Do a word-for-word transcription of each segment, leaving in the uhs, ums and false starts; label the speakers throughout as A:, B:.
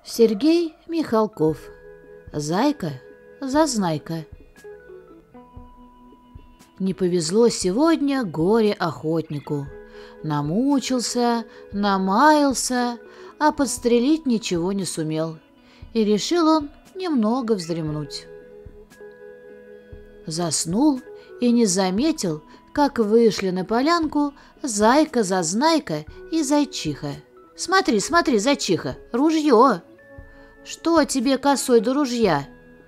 A: Сергей Михалков. Зайка-зазнайка. Не повезло сегодня горе-охотнику. Намучился, намаялся, а подстрелить ничего не сумел. И решил он немного вздремнуть. Заснул и не заметил, как вышли на полянку зайка-зазнайка и зайчиха. «Смотри, смотри, зайчиха, ружье!» «Что тебе косой до ружья?»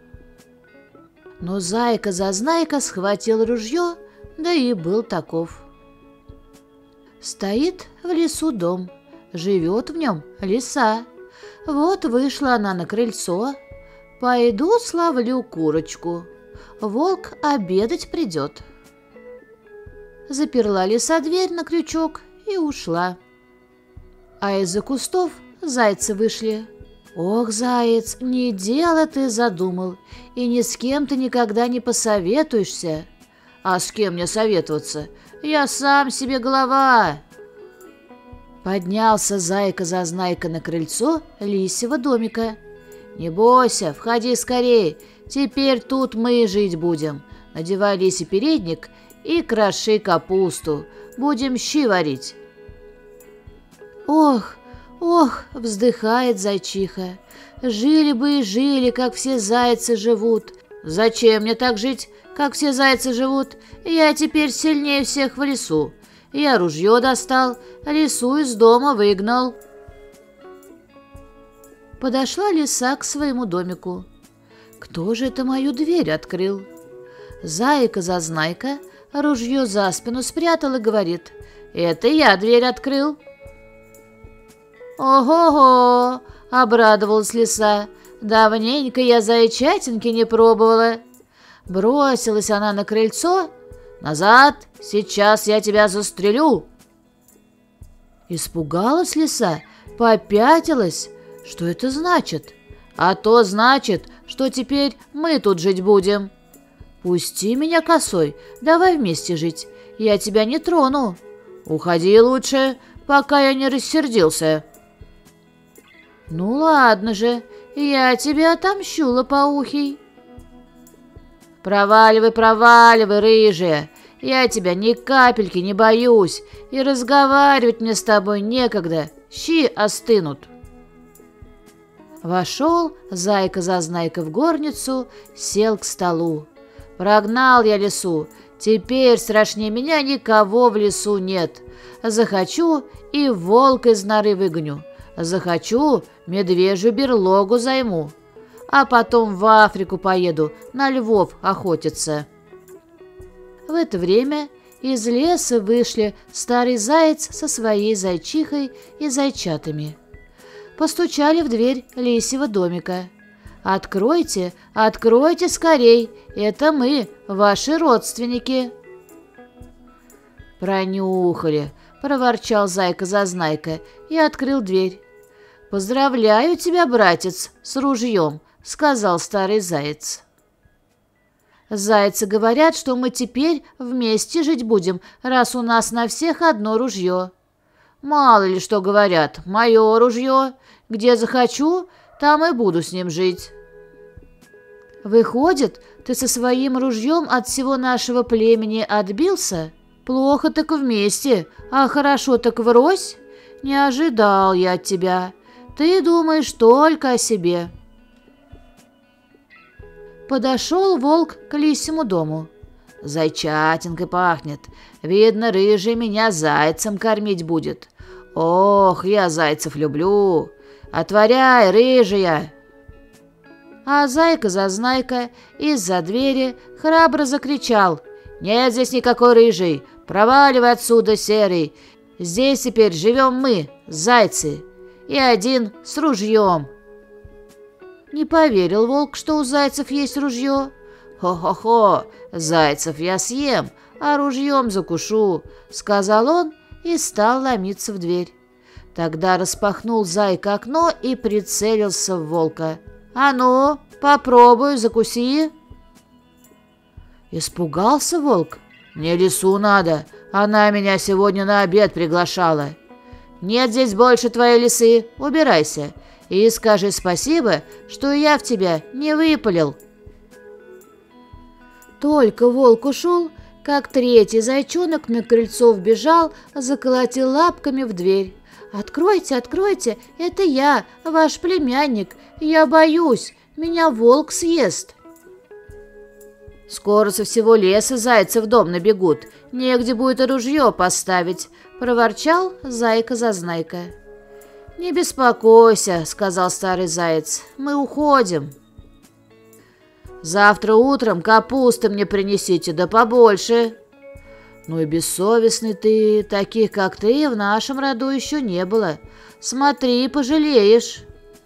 A: Но зайка-зазнайка схватил ружье, да и был таков. Стоит в лесу дом, живет в нем лиса. Вот вышла она на крыльцо. «Пойду словлю курочку, волк обедать придет». Заперла лиса дверь на крючок и ушла. А из-за кустов зайцы вышли. «Ох, заяц, не дело ты задумал, и ни с кем ты никогда не посоветуешься». «А с кем мне советоваться? Я сам себе голова». Поднялся зайка-зазнайка на крыльцо лисьего домика. «Не бойся, входи скорей, теперь тут мы жить будем. Надевай лисий передник и кроши капусту, будем щи варить». «Ох, ох!» — вздыхает зайчиха. «Жили бы и жили, как все зайцы живут». «Зачем мне так жить, как все зайцы живут? Я теперь сильнее всех в лесу. Я ружье достал, лису из дома выгнал». Подошла лиса к своему домику. «Кто же это мою дверь открыл?» Зайка-зазнайка ружье за спину спрятал и говорит: «Это я дверь открыл». «Ого-го!» — обрадовалась лиса. «Давненько я зайчатинки не пробовала». Бросилась она на крыльцо. «Назад! Сейчас я тебя застрелю!» Испугалась лиса, попятилась. Что это значит? А то значит, что теперь мы тут жить будем. «Пусти меня, косой, давай вместе жить. Я тебя не трону». «Уходи лучше, пока я не рассердился». «Ну ладно же, я тебя отомщу, лопоухий». «Проваливай, проваливай, рыжая, я тебя ни капельки не боюсь, и разговаривать мне с тобой некогда, щи остынут». Вошел зайка-зазнайка в горницу, сел к столу. «Прогнал я лису, теперь страшнее меня никого в лесу нет. Захочу и волка из норы выгоню. Захочу, медвежью берлогу займу, а потом в Африку поеду на львов охотиться». В это время из леса вышли старый заяц со своей зайчихой и зайчатами. Постучали в дверь лисьего домика. «Откройте, откройте скорей, это мы, ваши родственники». «Пронюхали», — проворчал зайка-зазнайка и открыл дверь. «Поздравляю тебя, братец, с ружьем», — сказал старый заяц. «Зайцы говорят, что мы теперь вместе жить будем, раз у нас на всех одно ружье». «Мало ли что говорят, мое ружье. Где захочу, там и буду с ним жить». «Выходит, ты со своим ружьем от всего нашего племени отбился? Плохо так вместе, а хорошо так врозь? Не ожидал я от тебя. Ты думаешь только о себе». Подошел волк к лисьему дому. «Зайчатинкой пахнет. Видно, рыжий меня зайцем кормить будет. Ох, я зайцев люблю. Отворяй, рыжая!» А зайка-зазнайка из-за двери храбро закричал: «Нет здесь никакой рыжий, проваливай отсюда, серый. Здесь теперь живем мы, зайцы, и один с ружьем». Не поверил волк, что у зайцев есть ружье. «Хо-хо-хо, зайцев я съем, а ружьем закушу», — сказал он и стал ломиться в дверь. Тогда распахнул зайка окно и прицелился в волка. «А ну, попробуй, закуси». Испугался волк. «Мне лису надо, она меня сегодня на обед приглашала». «Нет здесь больше твоей лисы, убирайся. и скажи спасибо, что я в тебя не выпалил». Только волк ушел, как третий зайчонок на крыльцо вбежал, заколотил лапками в дверь. «Откройте, откройте, это я, ваш племянник. Я боюсь, меня волк съест». «Скоро со всего леса зайцы в дом набегут, негде будет и ружье поставить», — проворчал Зайка-зазнайка. «Не беспокойся», — сказал старый заяц, — «мы уходим». «Завтра утром капусты мне принесите, да побольше». «Ну и бессовестный ты, таких, как ты, в нашем роду еще не было. Смотри, пожалеешь».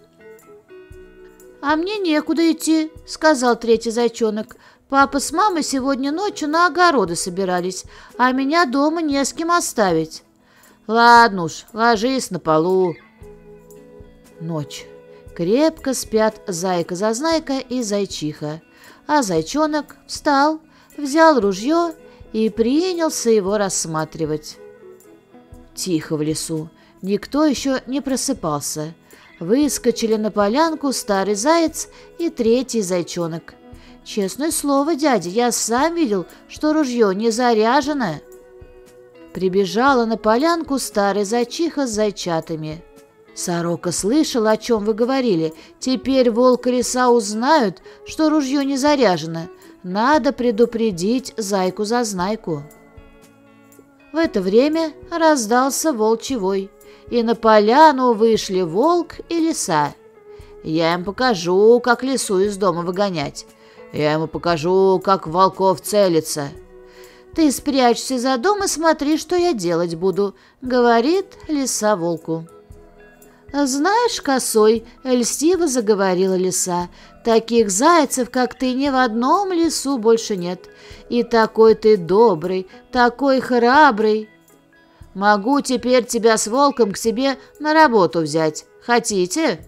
A: «А мне некуда идти», — сказал третий зайчонок. «Папа с мамой сегодня ночью на огороды собирались, а меня дома не с кем оставить». «Ладно уж, ложись на полу». Ночь. Крепко спят Зайка-зазнайка и Зайчиха, а зайчонок встал, взял ружье и принялся его рассматривать. Тихо в лесу, никто еще не просыпался. Выскочили на полянку старый заяц и третий зайчонок. «Честное слово, дядя, я сам видел, что ружье не заряжено». Прибежала на полянку старая зайчиха с зайчатами. «Сорока слышала, о чем вы говорили. Теперь волк и лиса узнают, что ружье не заряжено. Надо предупредить Зайку-зазнайку». В это время раздался волчий вой, и на поляну вышли волк и лиса. «Я им покажу, как лису из дома выгонять. Я ему покажу, как в волков целиться». «Ты спрячься за дом и смотри, что я делать буду», — говорит лиса волку. «Знаешь, Косой, — льстиво заговорила лиса, — таких зайцев, как ты, ни в одном лесу больше нет. И такой ты добрый, такой храбрый. Могу теперь тебя с волком к себе на работу взять. Хотите?»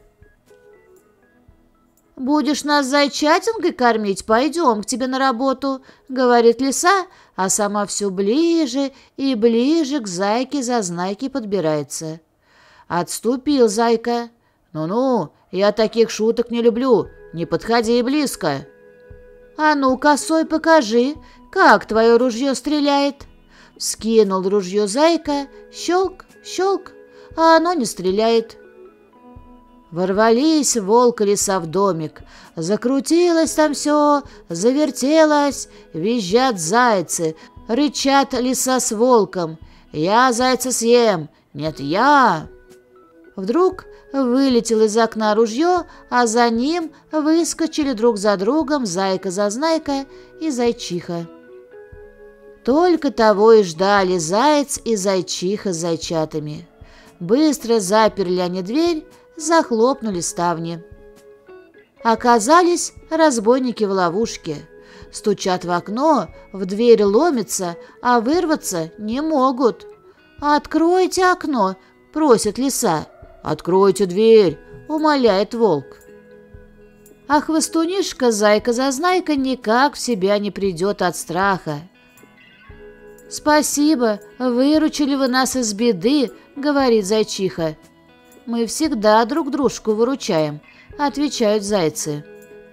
A: «Будешь нас зайчатинкой кормить? Пойдем к тебе на работу», — говорит лиса, а сама все ближе и ближе к Зайке-зазнайке подбирается. Отступил Зайка. «Ну-ну, я таких шуток не люблю, не подходи близко». «А ну, Косой, покажи, как твое ружье стреляет». Скинул ружье Зайка, щелк, щелк, а оно не стреляет. Ворвались волк и лиса в домик. Закрутилось там все, завертелось, визжат зайцы, рычат лиса с волком. «Я зайца съем! Нет, я!» Вдруг вылетел из окна ружье, а за ним выскочили друг за другом Зайка-зазнайка и Зайчиха. Только того и ждали заяц и Зайчиха с зайчатами. Быстро заперли они дверь, захлопнули ставни. Оказались разбойники в ловушке. Стучат в окно, в дверь ломятся, а вырваться не могут. «Откройте окно!» — просит лиса. «Откройте дверь!» — умоляет волк. А хвостунишка Зайка-зазнайка никак в себя не придет от страха. «Спасибо, выручили вы нас из беды», — говорит Зайчиха. «Мы всегда друг дружку выручаем», — отвечают зайцы.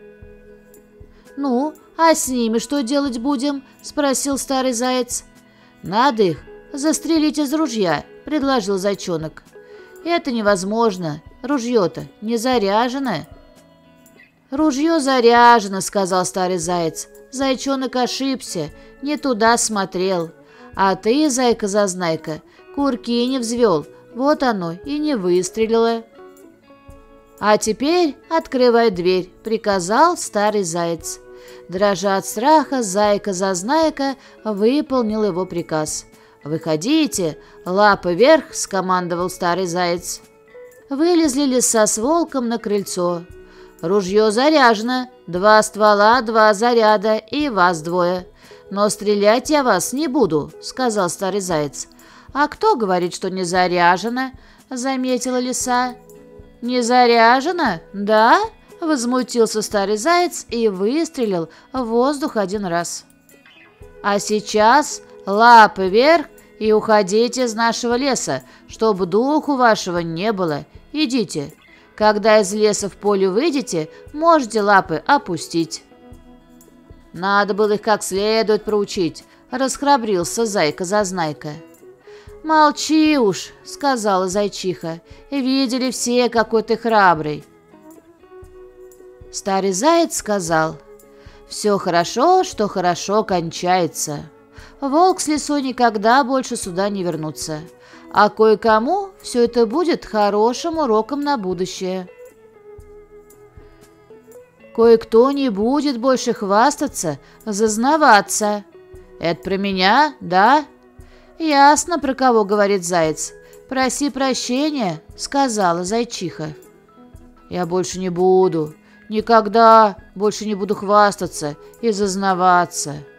A: «Ну, а с ними что делать будем?» — спросил старый заяц. «Надо их застрелить из ружья», — предложил зайчонок. «Это невозможно, ружье-то не заряжено». «Ружье заряжено», — сказал старый заяц. «Зайчонок ошибся, не туда смотрел. А ты, Зайка-зазнайка, курки не взвел, вот оно и не выстрелило». «А теперь открывай дверь», — приказал старый заяц. Дрожа от страха, Зайка-зазнайка выполнил его приказ. «Выходите, лапы вверх», — скомандовал старый заяц. Вылезли лиса с волком на крыльцо. «Ружье заряжено, два ствола, два заряда и вас двое. Но стрелять я вас не буду», — сказал старый заяц. «А кто говорит, что не заряжено?» — заметила лиса. «Не заряжено? Да?» — возмутился старый заяц и выстрелил в воздух один раз. «А сейчас лапы вверх и уходите из нашего леса, чтобы духу вашего не было. Идите. Когда из леса в поле выйдете, можете лапы опустить». «Надо было их как следует проучить», — расхрабрился зайка-зазнайка. «Молчи уж», — сказала зайчиха, — «видели все, какой ты храбрый». Старый заяц сказал: «Все хорошо, что хорошо кончается. Волк с лисой никогда больше сюда не вернутся, а кое-кому все это будет хорошим уроком на будущее. Кое-кто не будет больше хвастаться, зазнаваться. Это про меня, да?» «Ясно, про кого говорит заяц. Проси прощения», — сказала зайчиха. «Я больше не буду, никогда больше не буду хвастаться и зазнаваться.